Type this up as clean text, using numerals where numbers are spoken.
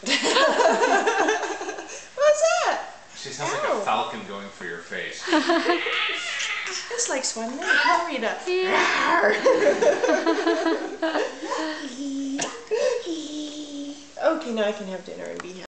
What's that? She sounds like a falcon going for your face. It's like Swan Lake, huh, Rita? Okay, now I can have dinner and be happy.